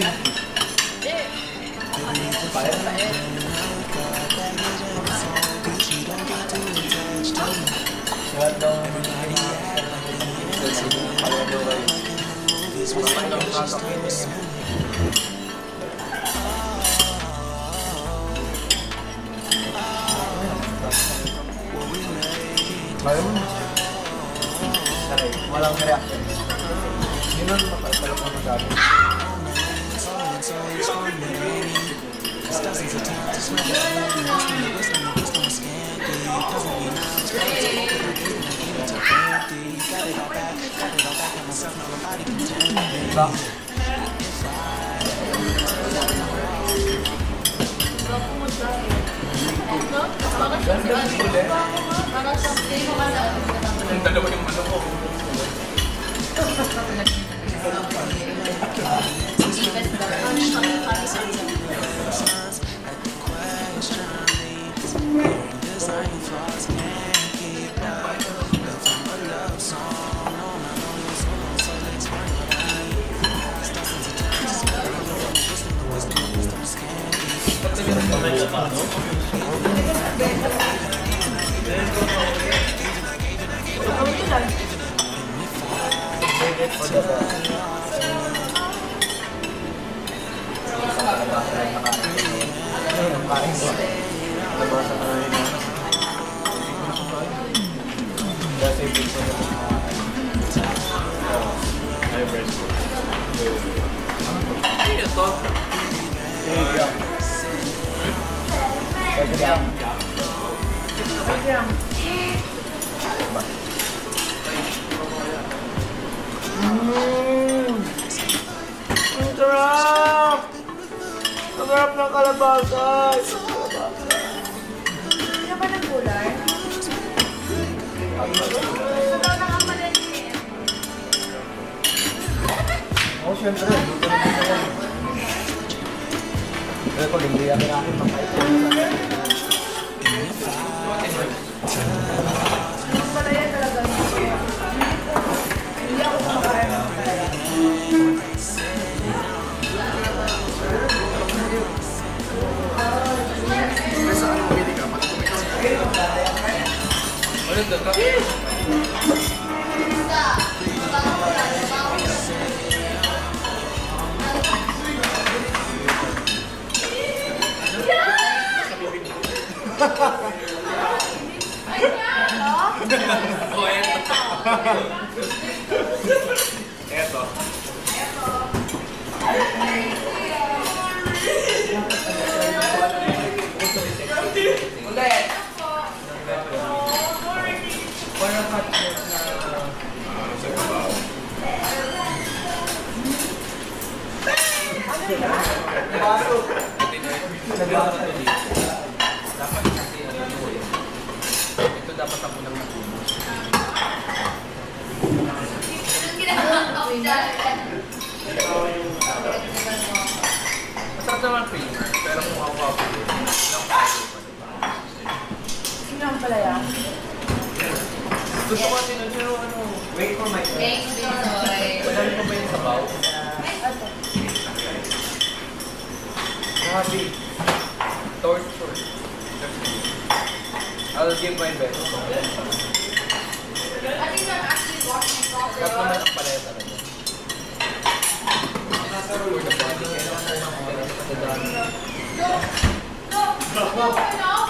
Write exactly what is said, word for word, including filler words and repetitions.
Payat na eh. Lahat daw ang payat daw kayo. Maman daw ang sasakit eh. Mayroon mo. Saray, walang reaction. Yun ang mapalapalap mo magabi. Ba? Ang dalawa yung ano ko. Mmm! Ang sarap! Ang sarap ng kalabasa! Ano ba ng gulay? Sabaw ng amalali eh. Oo, syempre. Pero pag hindi ako natin makain. Mas malaya talaga. Hindi ako kumakain ng malaya. Oh, eto. Eto. Ulit! Parang hotdog na... Sa kabaw. Nabasok! Nabasok! Dapat kasi ano mo eh. Ito dapat ako lang natuno. Anong ginagawa ko dyan? Masarap naman creamer, pero kung ako ako lang tayo pa diba? Sino ang palaya? Gusto ko kasi nun yung ano, Wait for my turn. Thanks, Bisoy. madami pa ba yung sabaw? Happy. Torture. I'll give my best. I think I'm actually washing my Sarap naman clothes. ang palaya talaga. For the body, kailangan na lang kailangan sa dami. Go! Go! Go!